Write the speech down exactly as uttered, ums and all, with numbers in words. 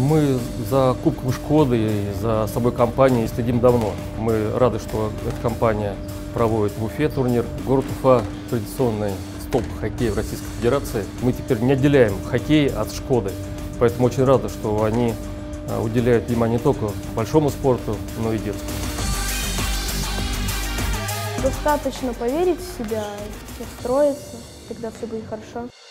Мы за Кубком Шкоды и за собой компанией следим давно. Мы рады, что эта компания проводит в Уфе турнир. Город Уфа – традиционный столб хоккея в Российской Федерации. Мы теперь не отделяем хоккей от Шкоды, поэтому очень рады, что они уделяют внимание не только большому спорту, но и детскому. Достаточно поверить в себя, настроиться, тогда все будет хорошо.